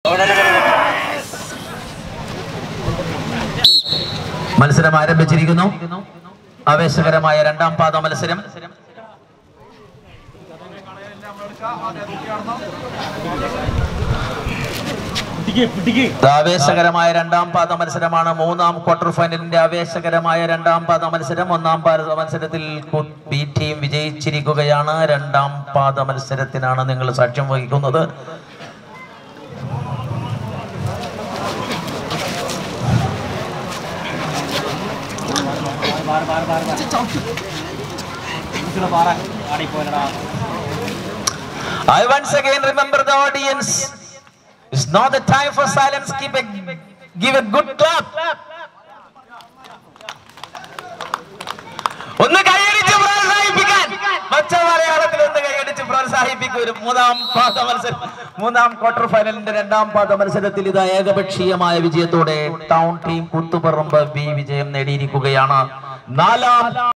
മത്സരം ആരംഭിച്ചിരിക്കുന്നു. ആവേശകരമായ രണ്ടാം പാദ മത്സരം. ആവേശകരമായ രണ്ടാം പാദ മത്സരമാണ്. മൂന്നാം ക്വാർട്ടർ ഫൈനലിന്റെ ആവേശകരമായ രണ്ടാം പാദ മത്സരം. ഒന്നാം പാദ മത്സരത്തിൽ ബി ടീം വിജയിച്ചിരിക്കുകയാണ്. രണ്ടാം പാദ മത്സരത്തിനാണ് നിങ്ങൾ സാക്ഷ്യം വഹിക്കുന്നത്. I once again remember the audience. It's not the time for silence. Give a good clap. ഒന്ന് കൈയടിച്ച് പ്രോത്സാഹിപ്പിക്കാൻ. മലയാളത്തിൽ ഒന്ന് കൈയടിച്ച് പ്രോത്സാഹിപ്പിക്കും. മൂന്നാം ക്വാർട്ടർ ഫൈനലിന്റെ രണ്ടാം പാദ മത്സരത്തിൽ ഇത് ഏകപക്ഷീയമായ വിജയത്തോടെ ടൗൺ ടീം കുത്തുപറമ്പ് ബി വിജയം നേടിയിരിക്കുകയാണ്. നാലാം